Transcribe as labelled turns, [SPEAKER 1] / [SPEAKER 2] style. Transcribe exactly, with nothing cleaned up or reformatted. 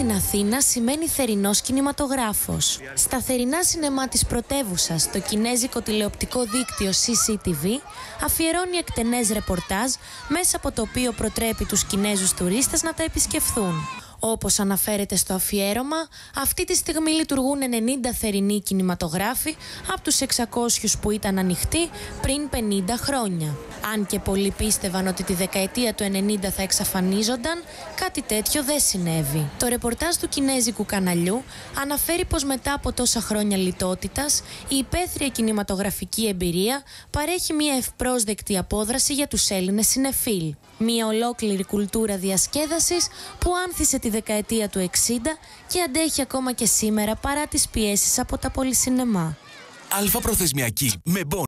[SPEAKER 1] στην Αθήνα σημαίνει θερινός κινηματογράφος. Στα θερινά σινεμά της πρωτεύουσας, το κινέζικο τηλεοπτικό δίκτυο σι σι τι βι αφιερώνει εκτενές ρεπορτάζ, μέσα από το οποίο προτρέπει τους Κινέζους τουρίστες να τα επισκεφθούν. Όπως αναφέρεται στο αφιέρωμα, αυτή τη στιγμή λειτουργούν ενενήντα θερινοί κινηματογράφοι από τους εξακόσιους που ήταν ανοιχτοί πριν πενήντα χρόνια. Αν και πολλοί πίστευαν ότι τη δεκαετία του ενενήντα θα εξαφανίζονταν, κάτι τέτοιο δεν συνέβη. Το ρεπορτάζ του κινέζικου καναλιού αναφέρει πως μετά από τόσα χρόνια λιτότητας, η υπαίθρια κινηματογραφική εμπειρία παρέχει μια ευπρόσδεκτη απόδραση για τους Έλληνες συνεφίλ. Μια ολόκληρη κουλτούρα διασκέδασης που άνθησε τη δεκαετία του εξήντα και αντέχει ακόμα και σήμερα παρά τις πιέσεις από τα πολυσινεμά.
[SPEAKER 2] Αλφα προθεσμιακή με